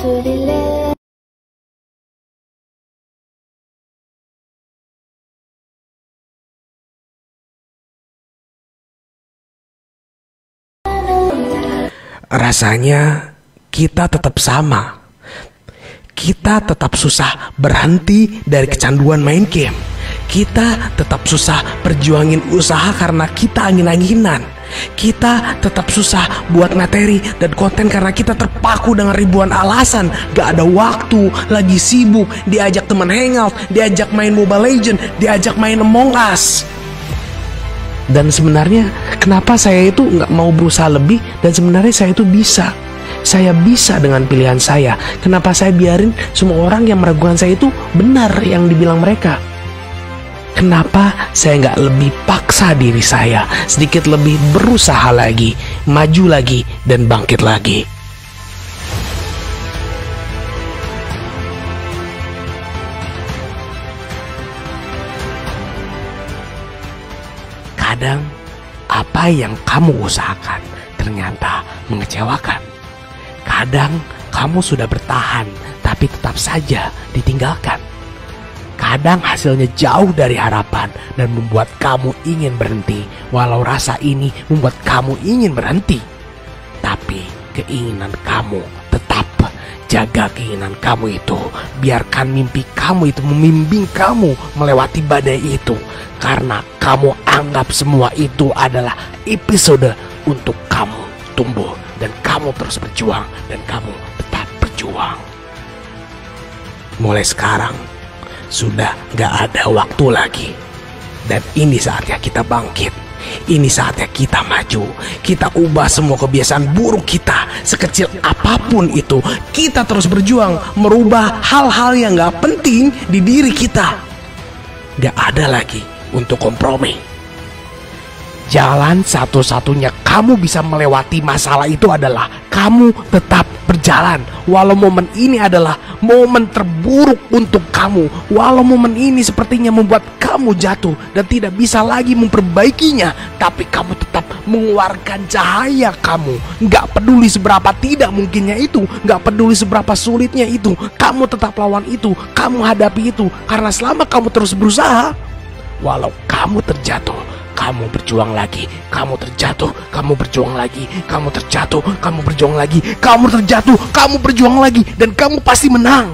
Rasanya kita tetap sama. Kita tetap susah berhenti dari kecanduan main game. Kita tetap susah perjuangin usaha karena kita angin-anginan. Kita tetap susah buat materi dan konten karena kita terpaku dengan ribuan alasan. Gak ada waktu, lagi sibuk, diajak teman hangout, diajak main Mobile Legends, diajak main Among Us. Dan sebenarnya kenapa saya itu nggak mau berusaha lebih, dan sebenarnya saya itu bisa. Saya bisa dengan pilihan saya. Kenapa saya biarin semua orang yang meragukan saya itu benar yang dibilang mereka? Kenapa saya nggak lebih paksa diri saya, sedikit lebih berusaha lagi, maju lagi, dan bangkit lagi? Kadang apa yang kamu usahakan ternyata mengecewakan. Kadang kamu sudah bertahan tapi tetap saja ditinggalkan. Kadang hasilnya jauh dari harapan dan membuat kamu ingin berhenti, walau rasa ini membuat kamu ingin berhenti. Tapi keinginan kamu tetap. Jaga keinginan kamu itu. Biarkan mimpi kamu itu membimbing kamu melewati badai itu. Karena kamu anggap semua itu adalah episode untuk kamu tumbuh. Dan kamu terus berjuang. Dan kamu tetap berjuang. Mulai sekarang sudah gak ada waktu lagi. Dan ini saatnya kita bangkit. Ini saatnya kita maju. Kita ubah semua kebiasaan buruk kita. Sekecil apapun itu, kita terus berjuang merubah hal-hal yang gak penting di diri kita. Gak ada lagi untuk kompromi. Jalan satu-satunya kamu bisa melewati masalah itu adalah kamu tetap berjalan. Walau momen ini adalah momen terburuk untuk kamu, walau momen ini sepertinya membuat kamu jatuh dan tidak bisa lagi memperbaikinya, tapi kamu tetap mengeluarkan cahaya kamu. Gak peduli seberapa tidak mungkinnya itu, gak peduli seberapa sulitnya itu, kamu tetap lawan itu, kamu hadapi itu. Karena selama kamu terus berusaha, walau kamu terjatuh, kamu berjuang lagi, kamu terjatuh, kamu berjuang lagi, kamu terjatuh, kamu berjuang lagi, kamu terjatuh, kamu berjuang lagi, dan kamu pasti menang.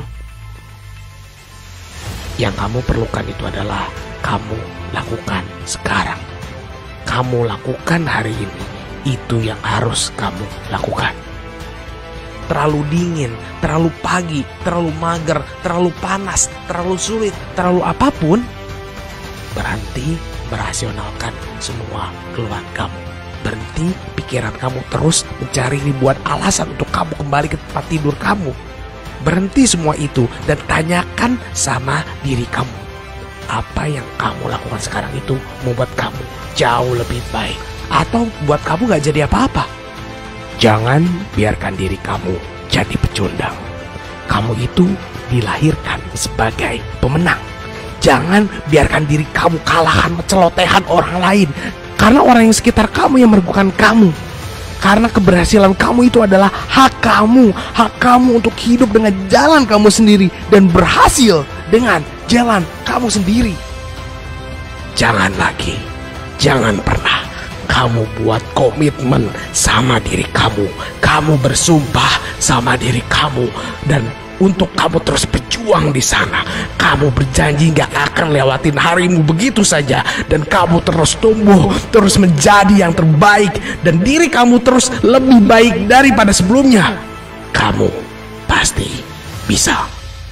Yang kamu perlukan itu adalah kamu lakukan sekarang. Kamu lakukan hari ini, itu yang harus kamu lakukan. Terlalu dingin, terlalu pagi, terlalu mager, terlalu panas, terlalu sulit, terlalu apapun, berhenti merasionalkan semua keluhan kamu. Berhenti pikiran kamu terus mencari ribuan alasan untuk kamu kembali ke tempat tidur kamu. Berhenti semua itu dan tanyakan sama diri kamu, apa yang kamu lakukan sekarang itu membuat kamu jauh lebih baik atau buat kamu gak jadi apa-apa? Jangan biarkan diri kamu jadi pecundang. Kamu itu dilahirkan sebagai pemenang. Jangan biarkan diri kamu kalahkan celotehan orang lain. Karena orang yang sekitar kamu yang merugikan kamu. Karena keberhasilan kamu itu adalah hak kamu. Hak kamu untuk hidup dengan jalan kamu sendiri. Dan berhasil dengan jalan kamu sendiri. Jangan lagi, jangan pernah kamu buat komitmen sama diri kamu. Kamu bersumpah sama diri kamu. Dan untuk kamu terus berjuang di sana. Kamu berjanji gak akan lewatin harimu begitu saja. Dan kamu terus tumbuh, terus menjadi yang terbaik. Dan diri kamu terus lebih baik daripada sebelumnya. Kamu pasti bisa.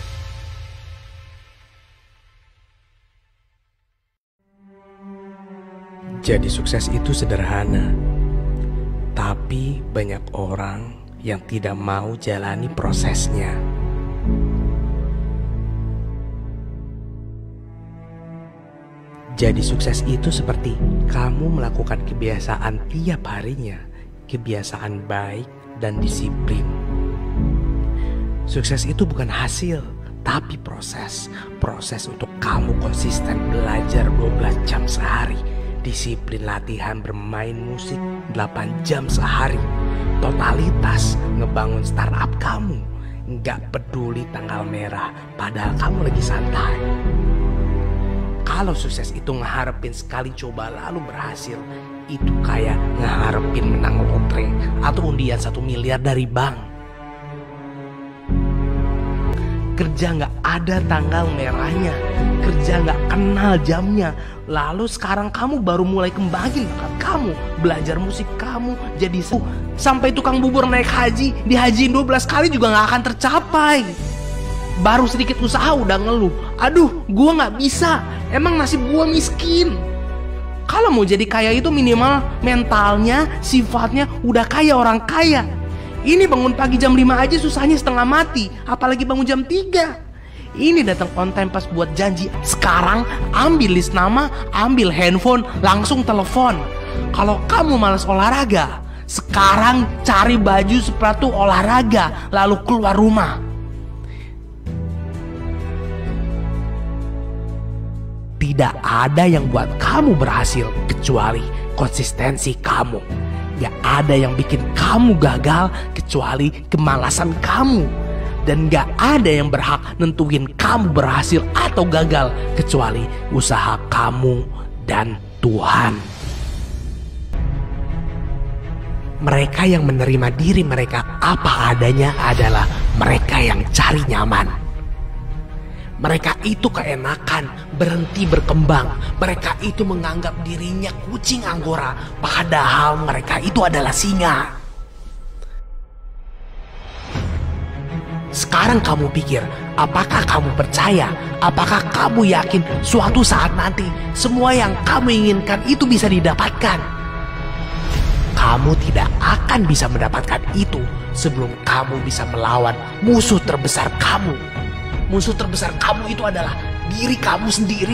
Jadi sukses itu sederhana. Tapi banyak orang yang tidak mau jalani prosesnya. Jadi sukses itu seperti kamu melakukan kebiasaan tiap harinya, kebiasaan baik dan disiplin. Sukses itu bukan hasil, tapi proses. Proses untuk kamu konsisten belajar 12 jam sehari, disiplin latihan bermain musik 8 jam sehari, totalitas ngebangun startup kamu, Nggak peduli tanggal merah, padahal kamu lagi santai. Kalau sukses itu ngeharapin sekali coba lalu berhasil, itu kayak ngeharapin menang lotre atau undian 1 miliar dari bank. Kerja nggak ada tanggal merahnya, kerja nggak kenal jamnya. Lalu sekarang kamu baru mulai kembangin bakat kamu, belajar musik kamu, jadi sampai tukang bubur naik haji, dihajiin 12 kali juga nggak akan tercapai. Baru sedikit usaha udah ngeluh, aduh gua nggak bisa, emang nasib gua miskin. Kalau mau jadi kaya itu minimal mentalnya, sifatnya udah kayak orang kaya. Ini bangun pagi jam 5 aja susahnya setengah mati, apalagi bangun jam 3. Ini datang on time pas buat janji. Sekarang ambil list nama, ambil handphone, langsung telepon. Kalau kamu malas olahraga, sekarang cari baju sepatu olahraga, lalu keluar rumah. Tidak ada yang buat kamu berhasil kecuali konsistensi kamu. Gak ada yang bikin kamu gagal kecuali kemalasan kamu. Dan gak ada yang berhak nentuin kamu berhasil atau gagal kecuali usaha kamu dan Tuhan. Mereka yang menerima diri mereka apa adanya adalah mereka yang cari nyaman. Mereka itu keenakan, berhenti berkembang. Mereka itu menganggap dirinya kucing anggora, padahal mereka itu adalah singa. Sekarang kamu pikir, apakah kamu percaya? Apakah kamu yakin suatu saat nanti semua yang kamu inginkan itu bisa didapatkan? Kamu tidak akan bisa mendapatkan itu sebelum kamu bisa melawan musuh terbesar kamu. Musuh terbesar kamu itu adalah diri kamu sendiri.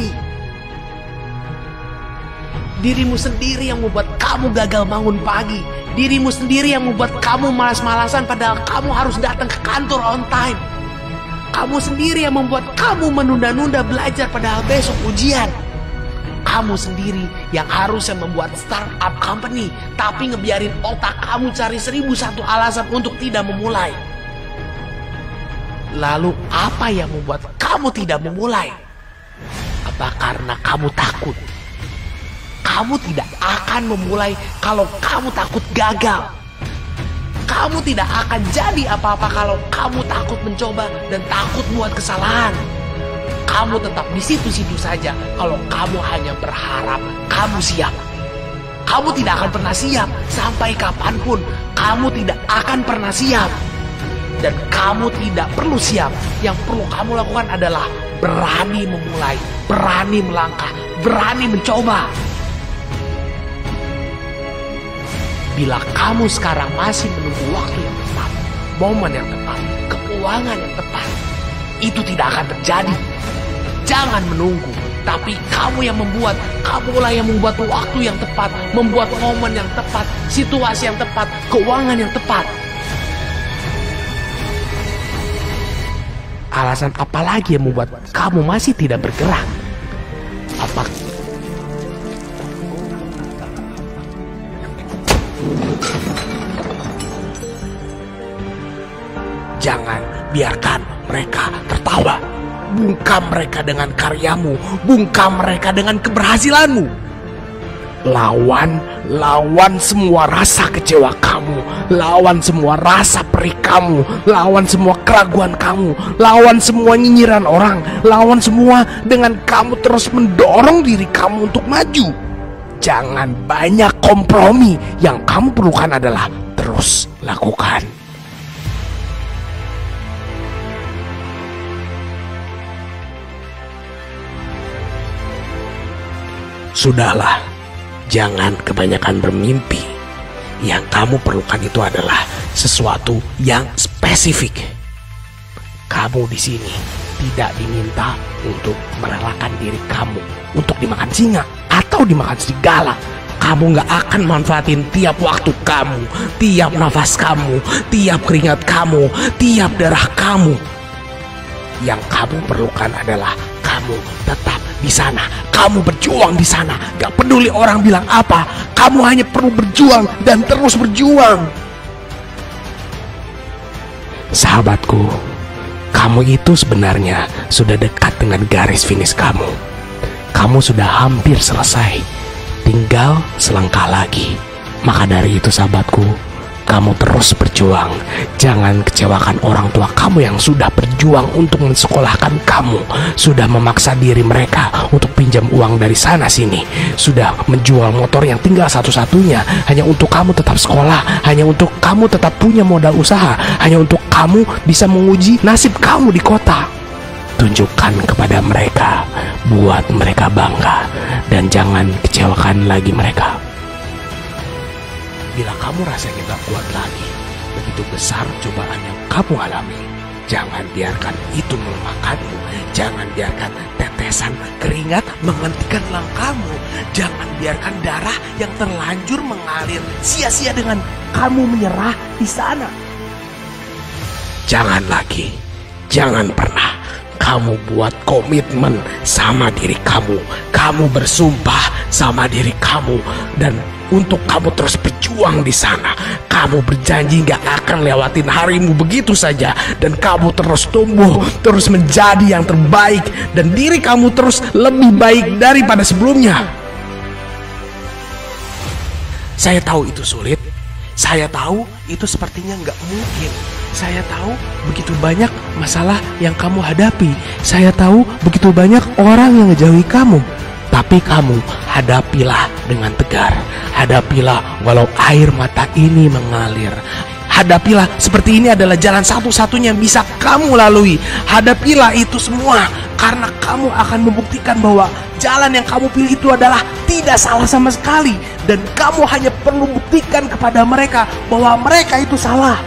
Dirimu sendiri yang membuat kamu gagal bangun pagi. Dirimu sendiri yang membuat kamu malas-malasan padahal kamu harus datang ke kantor on time. Kamu sendiri yang membuat kamu menunda-nunda belajar padahal besok ujian. Kamu sendiri yang harusnya membuat startup company tapi ngebiarin otak kamu cari 1001 alasan untuk tidak memulai. Lalu apa yang membuat kamu tidak memulai? Apa karena kamu takut? Kamu tidak akan memulai kalau kamu takut gagal. Kamu tidak akan jadi apa-apa kalau kamu takut mencoba dan takut buat kesalahan. Kamu tetap di situ-situ saja kalau kamu hanya berharap kamu siap. Kamu tidak akan pernah siap sampai kapanpun. Kamu tidak akan pernah siap. Dan kamu tidak perlu siap. Yang perlu kamu lakukan adalah berani memulai, berani melangkah, berani mencoba. Bila kamu sekarang masih menunggu waktu yang tepat, momen yang tepat, keuangan yang tepat, itu tidak akan terjadi. Jangan menunggu, tapi kamu yang membuat, kamulah yang membuat waktu yang tepat, membuat momen yang tepat, situasi yang tepat, keuangan yang tepat. Alasan apa lagi yang membuat kamu masih tidak bergerak? Jangan biarkan mereka tertawa. Bungkam mereka dengan karyamu, bungkam mereka dengan keberhasilanmu. Lawan semua rasa kecewa kamu, lawan semua rasa perih kamu, lawan semua keraguan kamu, lawan semua nyinyiran orang, lawan semua dengan kamu terus mendorong diri kamu untuk maju. Jangan banyak kompromi, yang kamu perlukan adalah terus lakukan. Sudahlah, jangan kebanyakan bermimpi. Yang kamu perlukan itu adalah sesuatu yang spesifik. Kamu di sini tidak diminta untuk merelakan diri kamu untuk dimakan singa atau dimakan serigala. Kamu gak akan manfaatin tiap waktu kamu, tiap nafas kamu, tiap keringat kamu, tiap darah kamu. Yang kamu perlukan adalah kamu tetap di sana, kamu berjuang di sana. Gak peduli orang bilang apa, kamu hanya perlu berjuang dan terus berjuang. Sahabatku, kamu itu sebenarnya sudah dekat dengan garis finish kamu. Kamu sudah hampir selesai, tinggal selangkah lagi. Maka dari itu sahabatku, kamu terus berjuang. Jangan kecewakan orang tua kamu yang sudah berjuang untuk mensekolahkan kamu, sudah memaksa diri mereka untuk pinjam uang dari sana sini, sudah menjual motor yang tinggal satu-satunya hanya untuk kamu tetap sekolah, hanya untuk kamu tetap punya modal usaha, hanya untuk kamu bisa menguji nasib kamu di kota. Tunjukkan kepada mereka, buat mereka bangga, dan jangan kecewakan lagi mereka. Bila kamu rasanya gak kuat lagi, begitu besar cobaan yang kamu alami, jangan biarkan itu melemahkanmu. Jangan biarkan tetesan keringat menghentikan langkahmu. Jangan biarkan darah yang terlanjur mengalir sia-sia dengan kamu menyerah di sana. Jangan lagi, jangan pernah kamu buat komitmen sama diri kamu. Kamu bersumpah sama diri kamu, dan untuk kamu terus berjuang di sana. Kamu berjanji gak akan lewatin harimu begitu saja, dan kamu terus tumbuh, terus menjadi yang terbaik, dan diri kamu terus lebih baik daripada sebelumnya. Saya tahu itu sulit. Saya tahu itu sepertinya gak mungkin. Saya tahu begitu banyak masalah yang kamu hadapi. Saya tahu begitu banyak orang yang ngejauhi kamu. Tapi kamu hadapilah dengan tegar. Hadapilah walau air mata ini mengalir. Hadapilah seperti ini adalah jalan satu-satunya yang bisa kamu lalui. Hadapilah itu semua, karena kamu akan membuktikan bahwa jalan yang kamu pilih itu adalah tidak salah sama sekali. Dan kamu hanya perlu buktikan kepada mereka bahwa mereka itu salah.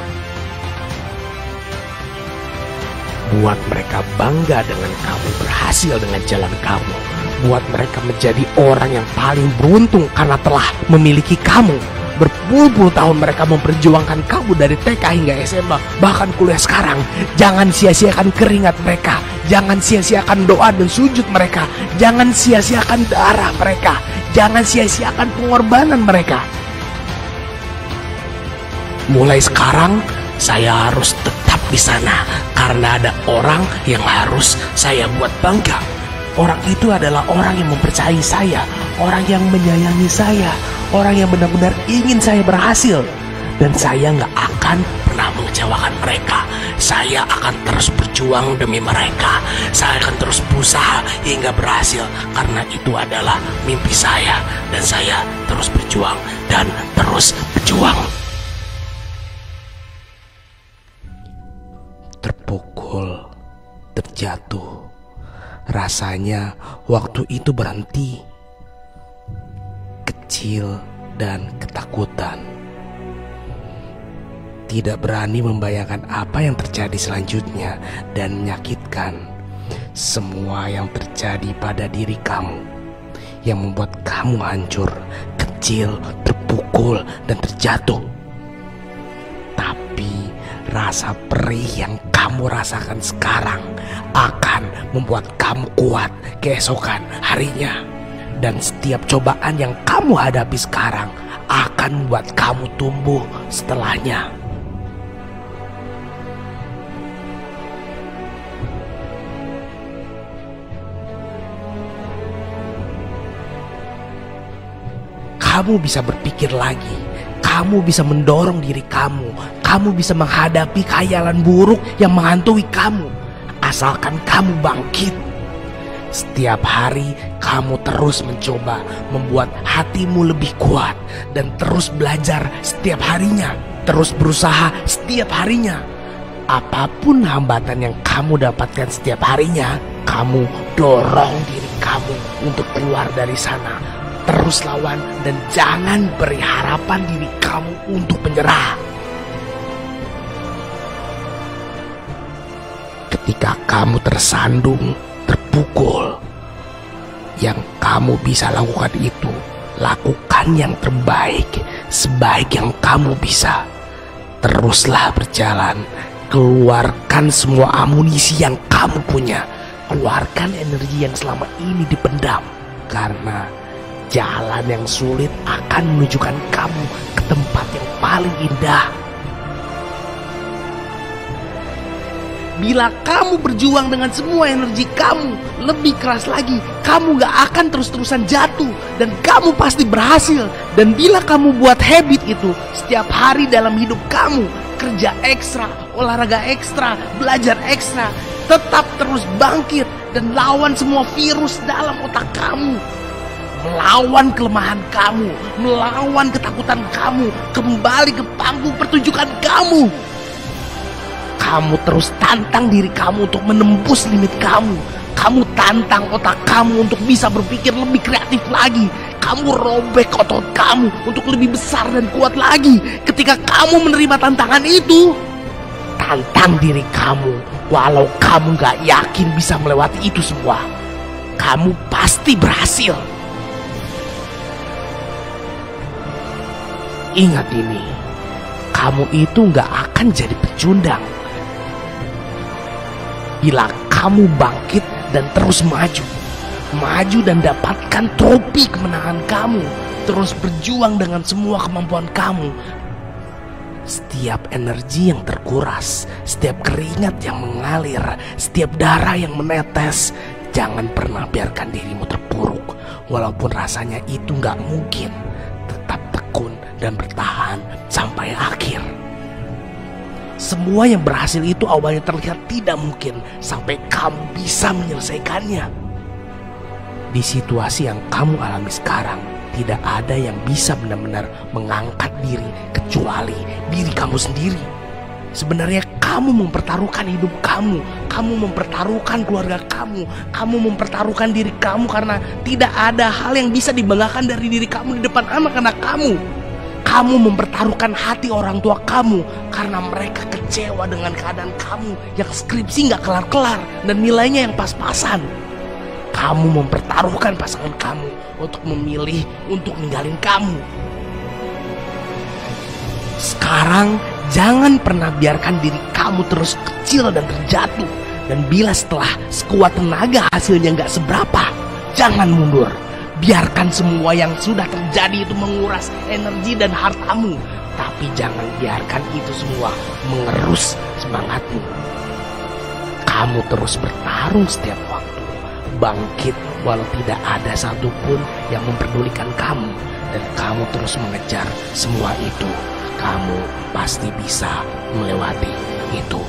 Buat mereka bangga dengan kamu berhasil dengan jalan kamu. Buat mereka menjadi orang yang paling beruntung karena telah memiliki kamu. Berpuluh-puluh tahun mereka memperjuangkan kamu dari TK hingga SMA, bahkan kuliah sekarang. Jangan sia-siakan keringat mereka. Jangan sia-siakan doa dan sujud mereka. Jangan sia-siakan darah mereka. Jangan sia-siakan pengorbanan mereka. Mulai sekarang saya harus tetap di sana karena ada orang yang harus saya buat bangga. Orang itu adalah orang yang mempercayai saya, orang yang menyayangi saya, orang yang benar-benar ingin saya berhasil. Dan saya nggak akan pernah mengecewakan mereka. Saya akan terus berjuang demi mereka. Saya akan terus berusaha hingga berhasil, karena itu adalah mimpi saya. Dan saya terus berjuang dan terus berjuang. Terpukul, terjatuh. Rasanya waktu itu berhenti. Kecil dan ketakutan. Tidak berani membayangkan apa yang terjadi selanjutnya dan menyakitkan. Semua yang terjadi pada diri kamu yang membuat kamu hancur, kecil, terpukul, dan terjatuh. Tapi rasa perih yang kamu rasakan sekarang akan membuat kamu kuat keesokan harinya. Dan setiap cobaan yang kamu hadapi sekarang akan membuat kamu tumbuh setelahnya. Kamu bisa berpikir lagi. Kamu bisa mendorong diri kamu. Kamu bisa menghadapi khayalan buruk yang menghantui kamu. Asalkan kamu bangkit. Setiap hari kamu terus mencoba membuat hatimu lebih kuat. Dan terus belajar setiap harinya. Terus berusaha setiap harinya. Apapun hambatan yang kamu dapatkan setiap harinya, kamu dorong diri kamu untuk keluar dari sana. Terus lawan dan jangan beri harapan diri kamu untuk menyerah. Ketika kamu tersandung, terpukul, yang kamu bisa lakukan itu lakukan yang terbaik, sebaik yang kamu bisa. Teruslah berjalan, keluarkan semua amunisi yang kamu punya, keluarkan energi yang selama ini dipendam, karena jalan yang sulit akan menunjukkan kamu ke tempat yang paling indah. Bila kamu berjuang dengan semua energi kamu, lebih keras lagi, kamu gak akan terus-terusan jatuh. Dan kamu pasti berhasil. Dan bila kamu buat habit itu setiap hari dalam hidup kamu, kerja ekstra, olahraga ekstra, belajar ekstra, tetap terus bangkit dan lawan semua virus dalam otak kamu. Melawan kelemahan kamu, melawan ketakutan kamu, kembali ke panggung pertunjukan kamu. Kamu terus tantang diri kamu untuk menembus limit kamu. Kamu tantang otak kamu untuk bisa berpikir lebih kreatif lagi. Kamu robek otot kamu untuk lebih besar dan kuat lagi. Ketika kamu menerima tantangan itu, tantang diri kamu. Walau kamu gak yakin bisa melewati itu semua, kamu pasti berhasil. Ingat ini, kamu itu gak akan jadi pecundang. Bila kamu bangkit dan terus maju dan dapatkan trofi kemenangan kamu, terus berjuang dengan semua kemampuan kamu, setiap energi yang terkuras, setiap keringat yang mengalir, setiap darah yang menetes, jangan pernah biarkan dirimu terpuruk. Walaupun rasanya itu gak mungkin, tetap tekun dan bertahan sampai akhir. Semua yang berhasil itu awalnya terlihat tidak mungkin sampai kamu bisa menyelesaikannya. Di situasi yang kamu alami sekarang, tidak ada yang bisa benar-benar mengangkat diri kecuali diri kamu sendiri. Sebenarnya kamu mempertaruhkan hidup kamu mempertaruhkan keluarga kamu mempertaruhkan diri kamu karena tidak ada hal yang bisa dibanggakan dari diri kamu di depan anak-anak kamu. Kamu mempertaruhkan hati orang tua kamu karena mereka kecewa dengan keadaan kamu yang skripsi gak kelar-kelar dan nilainya yang pas-pasan. Kamu mempertaruhkan pasangan kamu untuk memilih untuk ninggalin kamu. Sekarang jangan pernah biarkan diri kamu terus kecil dan terjatuh. Dan bila setelah sekuat tenaga hasilnya gak seberapa, jangan mundur. Biarkan semua yang sudah terjadi itu menguras energi dan hartamu. Tapi jangan biarkan itu semua mengerus semangatmu. Kamu terus bertarung setiap waktu. Bangkit walau tidak ada satupun yang memperdulikan kamu. Dan kamu terus mengejar semua itu. Kamu pasti bisa melewati itu.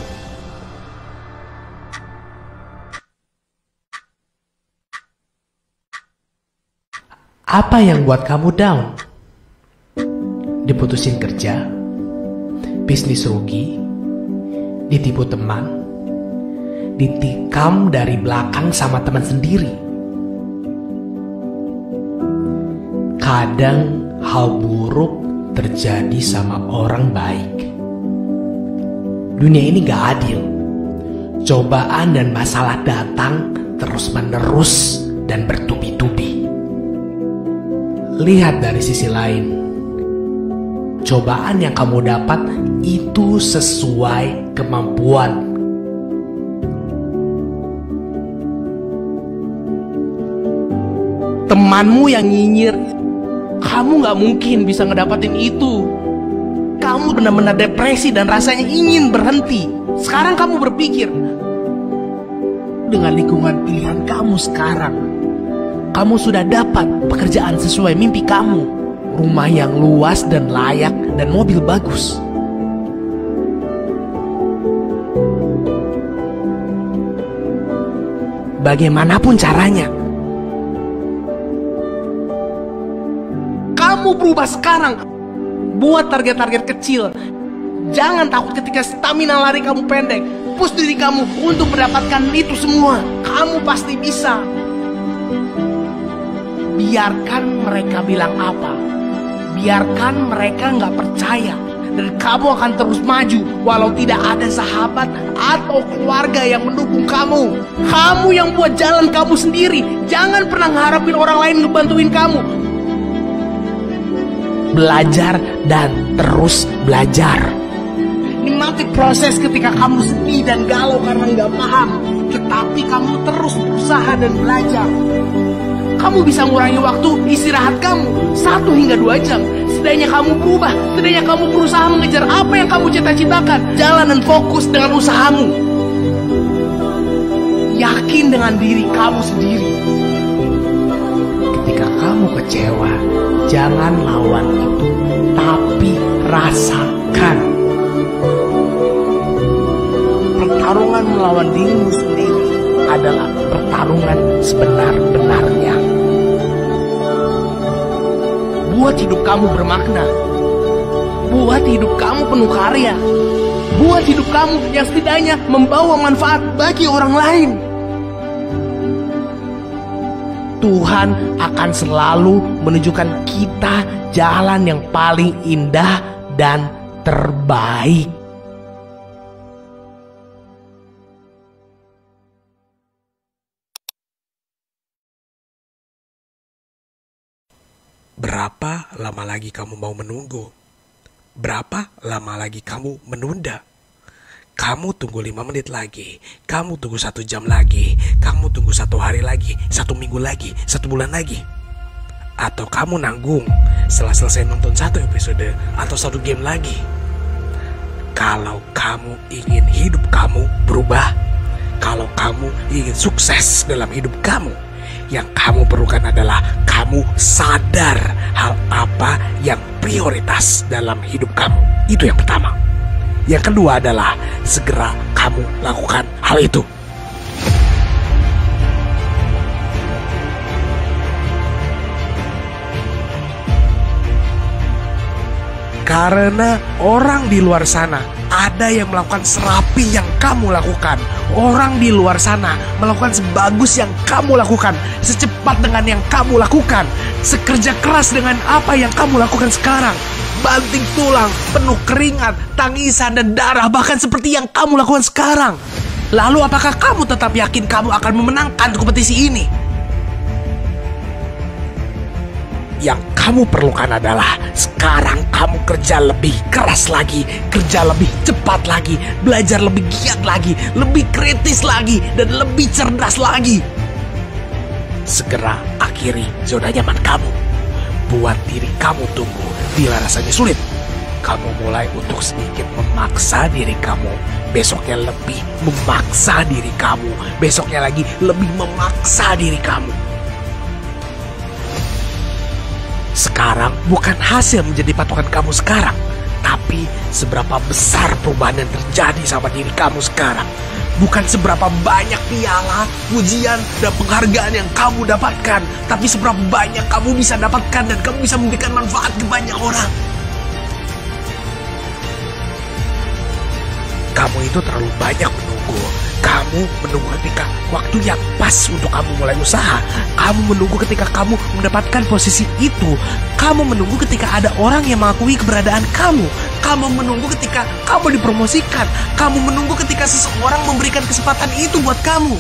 Apa yang buat kamu down? Diputusin kerja, bisnis rugi, ditipu teman, ditikam dari belakang sama teman sendiri. Kadang hal buruk terjadi sama orang baik. Dunia ini gak adil. Cobaan dan masalah datang terus-menerus dan bertubi-tubi. Lihat dari sisi lain. Cobaan yang kamu dapat itu sesuai kemampuan. Temanmu yang nyinyir, kamu gak mungkin bisa ngedapatin itu. Kamu benar-benar depresi dan rasanya ingin berhenti. Sekarang kamu berpikir, dengan lingkungan pilihan kamu sekarang, kamu sudah dapat pekerjaan sesuai mimpi kamu, rumah yang luas dan layak, dan mobil bagus. Bagaimanapun caranya, kamu berubah sekarang. Buat target-target kecil. Jangan takut ketika stamina lari kamu pendek. Push diri kamu untuk mendapatkan itu semua. Kamu pasti bisa. Biarkan mereka bilang apa, biarkan mereka nggak percaya, dan kamu akan terus maju walau tidak ada sahabat atau keluarga yang mendukung kamu. Kamu yang buat jalan kamu sendiri. Jangan pernah ngeharapin orang lain ngebantuin kamu. Belajar dan terus belajar. Nikmati proses ketika kamu sedih dan galau karena nggak paham, tetapi kamu terus berusaha dan belajar. Kamu bisa ngurangi waktu istirahat kamu 1 hingga 2 jam. Setidaknya kamu berubah, setidaknya kamu berusaha mengejar apa yang kamu cita-citakan. Jalan dan fokus dengan usahamu. Yakin dengan diri kamu sendiri. Ketika kamu kecewa, jangan lawan itu, tapi rasakan. Pertarungan melawan dirimu sendiri adalah pertarungan sebenar-benarnya. Buat hidup kamu bermakna. Buat hidup kamu penuh karya. Buat hidup kamu yang setidaknya membawa manfaat bagi orang lain. Tuhan akan selalu menunjukkan kita jalan yang paling indah dan terbaik. Berapa lama lagi kamu mau menunggu? Berapa lama lagi kamu menunda? Kamu tunggu 5 menit lagi, kamu tunggu 1 jam lagi, kamu tunggu 1 hari lagi, 1 minggu lagi, 1 bulan lagi. Atau kamu nanggung setelah selesai nonton 1 episode atau 1 game lagi. Kalau kamu ingin hidup kamu berubah, kalau kamu ingin sukses dalam hidup kamu, yang kamu perlukan adalah kamu sadar hal apa yang prioritas dalam hidup kamu. Itu yang pertama. Yang kedua adalah segera kamu lakukan hal itu. Karena orang di luar sana ada yang melakukan serapi yang kamu lakukan. Orang di luar sana melakukan sebagus yang kamu lakukan, secepat dengan yang kamu lakukan, sekerja keras dengan apa yang kamu lakukan sekarang. Banting tulang, penuh keringat, tangisan dan darah, bahkan seperti yang kamu lakukan sekarang. Lalu apakah kamu tetap yakin kamu akan memenangkan kompetisi ini? Yang kamu perlukan adalah sekarang kamu kerja lebih keras lagi, kerja lebih cepat lagi, belajar lebih giat lagi, lebih kritis lagi, dan lebih cerdas lagi. Segera akhiri zona nyaman kamu. Buat diri kamu tumbuh bila rasanya sulit. Kamu mulai untuk sedikit memaksa diri kamu. Besoknya lebih memaksa diri kamu. Besoknya lagi lebih memaksa diri kamu. Sekarang bukan hasil menjadi patokan kamu sekarang, tapi seberapa besar perubahan yang terjadi sama diri kamu sekarang. Bukan seberapa banyak piala, pujian, dan penghargaan yang kamu dapatkan, tapi seberapa banyak kamu bisa dapatkan dan kamu bisa memberikan manfaat ke banyak orang. Kamu itu terlalu banyak menunggu. Kamu menunggu ketika waktu yang pas untuk kamu mulai usaha. Kamu menunggu ketika kamu mendapatkan posisi itu. Kamu menunggu ketika ada orang yang mengakui keberadaan kamu. Kamu menunggu ketika kamu dipromosikan. Kamu menunggu ketika seseorang memberikan kesempatan itu buat kamu.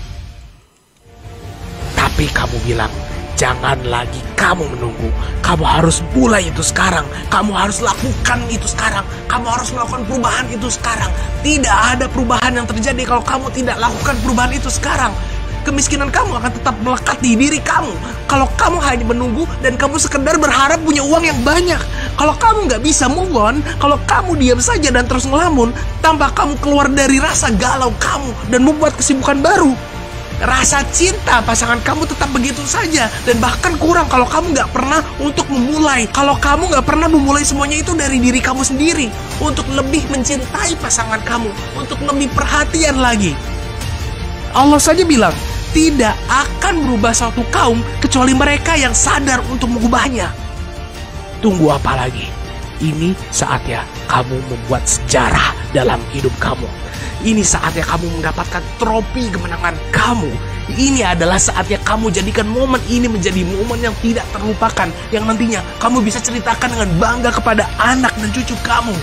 Tapi kamu bilang, jangan lagi kamu menunggu. Kamu harus mulai itu sekarang. Kamu harus lakukan itu sekarang. Kamu harus melakukan perubahan itu sekarang. Tidak ada perubahan yang terjadi kalau kamu tidak lakukan perubahan itu sekarang. Kemiskinan kamu akan tetap melekat di diri kamu. Kalau kamu hanya menunggu dan kamu sekedar berharap punya uang yang banyak. Kalau kamu nggak bisa move on, kalau kamu diam saja dan terus ngelamun, tanpa kamu keluar dari rasa galau kamu dan membuat kesibukan baru, rasa cinta pasangan kamu tetap begitu saja. Dan bahkan kurang kalau kamu nggak pernah untuk memulai. Kalau kamu nggak pernah memulai semuanya itu dari diri kamu sendiri, untuk lebih mencintai pasangan kamu, untuk lebih perhatian lagi. Allah saja bilang, tidak akan berubah suatu kaum kecuali mereka yang sadar untuk mengubahnya. Tunggu apa lagi? Ini saatnya kamu membuat sejarah dalam hidup kamu. Ini saatnya kamu mendapatkan trofi kemenangan kamu. Ini adalah saatnya kamu jadikan momen ini menjadi momen yang tidak terlupakan, yang nantinya kamu bisa ceritakan dengan bangga kepada anak dan cucu kamu.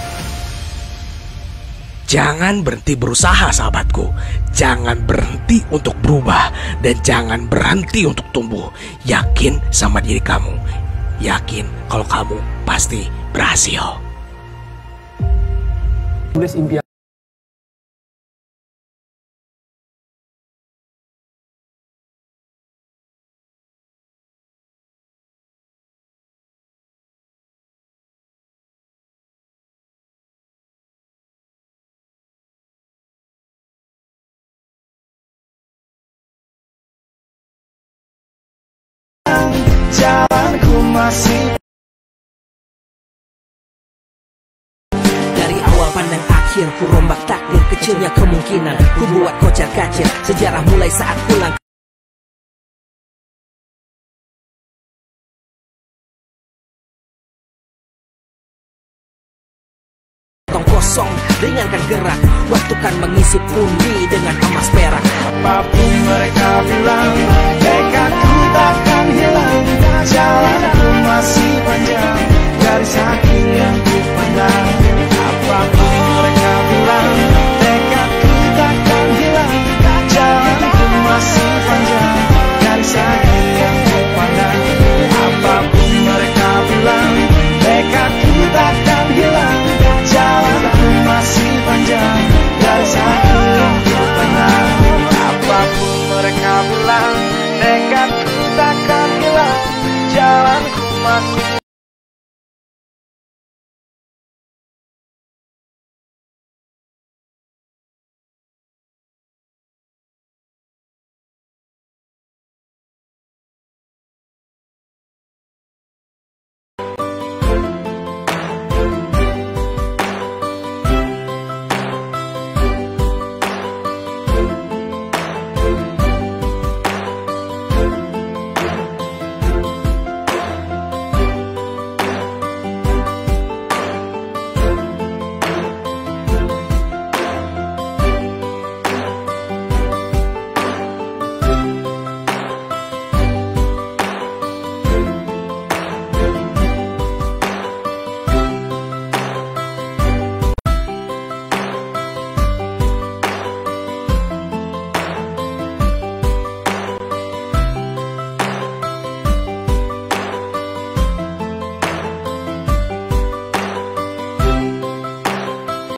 Jangan berhenti berusaha, sahabatku. Jangan berhenti untuk berubah. Dan jangan berhenti untuk tumbuh. Yakin sama diri kamu. Yakin kalau kamu pasti berhasil. Tulis impian. jalanku masih. Dari awal pandang akhir, ku rombak takdir, kecilnya kemungkinan ku buat kocar kacir. Sejarah mulai saat pulang. Kosong, ringankan gerak, waktu kan mengisi pundi dengan emas perak. Apapun mereka bilang, tekadku takkan hilang. Jalanku masih panjang, dari saking yang ku pandang. Apapun mereka bilang, tekadku takkan hilang. Jalanku masih panjang, dari saking yang ku pandang. Apapun mereka bilang, tekadku takkan hilang. Jalanku masih panjang, dari saking yang ku pandang. Apapun mereka bilang, tekadku takkan hilang. Jalanku masih